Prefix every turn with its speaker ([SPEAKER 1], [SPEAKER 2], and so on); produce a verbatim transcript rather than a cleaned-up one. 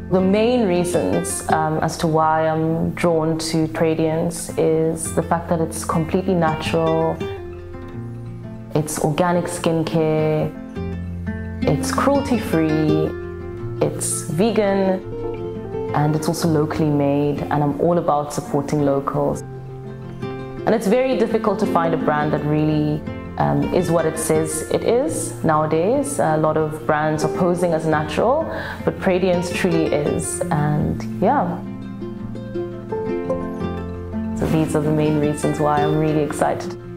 [SPEAKER 1] The main reasons um, as to why I'm drawn to Pradiance is the fact that it's completely natural, it's organic skincare, it's cruelty-free, it's vegan, and it's also locally made, and I'm all about supporting locals. And it's very difficult to find a brand that really Um, is what it says it is nowadays. A lot of brands are posing as natural, but Pradiance truly is, and yeah. So these are the main reasons why I'm really excited.